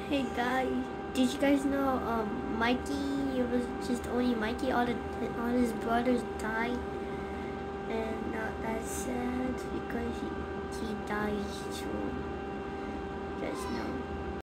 Hey guys, did you guys know Mikey? It was just only Mikey. All his brothers died, and that's sad because he died too. Just know.